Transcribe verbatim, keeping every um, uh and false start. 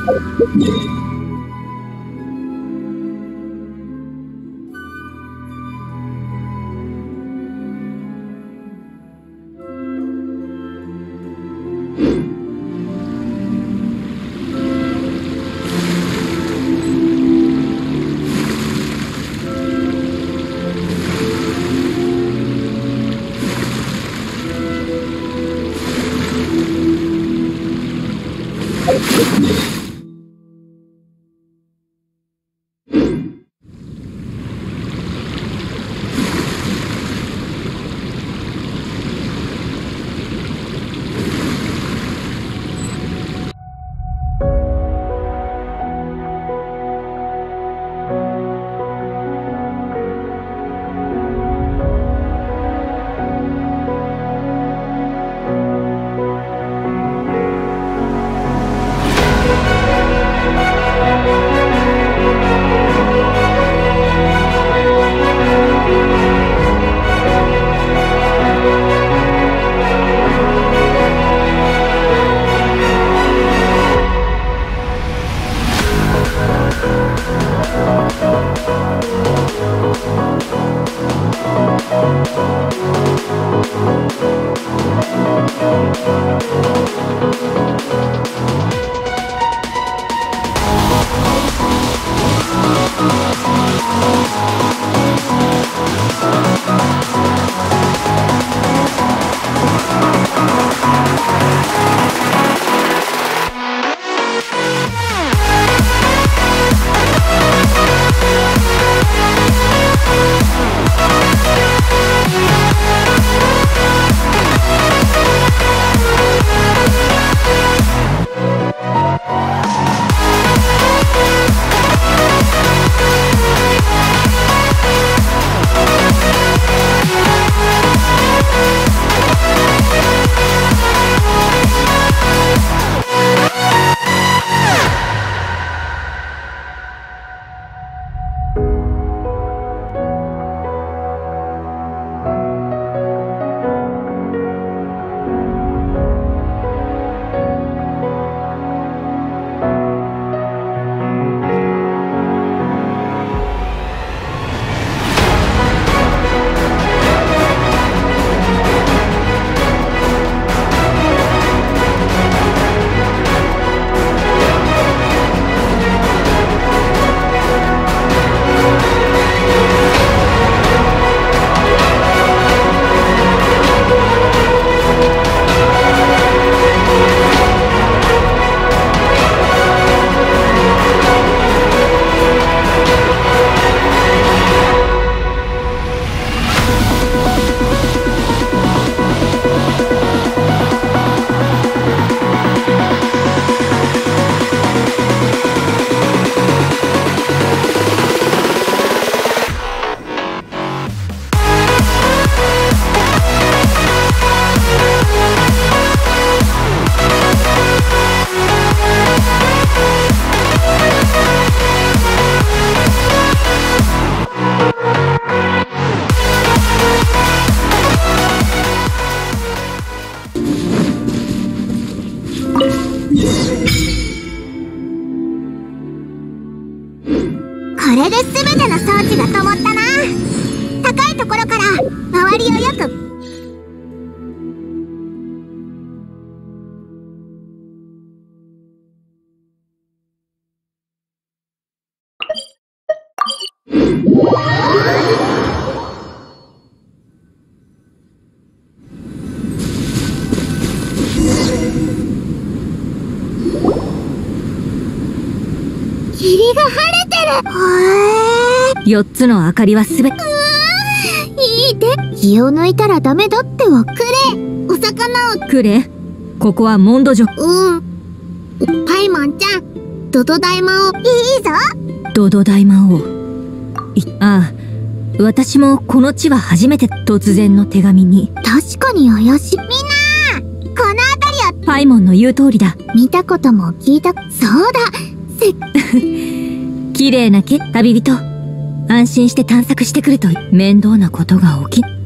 れで全ての装置が灯ったな。高いところから周りをよく霧が晴れてる。へえ。 よっつの明かりはすべて。 うーいいって。気を抜いたらダメだってわ。くれ、お魚をくれ。ここはモンド城。 うん。パイモンちゃん、ドド大魔王。いいぞ。 ドド大魔王。いああ、私もこの地は初めて。突然の手紙に。 確かに怪しい。みんなこの辺りはパイモンの言う通りだ。 見たことも聞いた。そうだ。せ綺麗な木、旅人。安心して探索してくると面倒なことが起き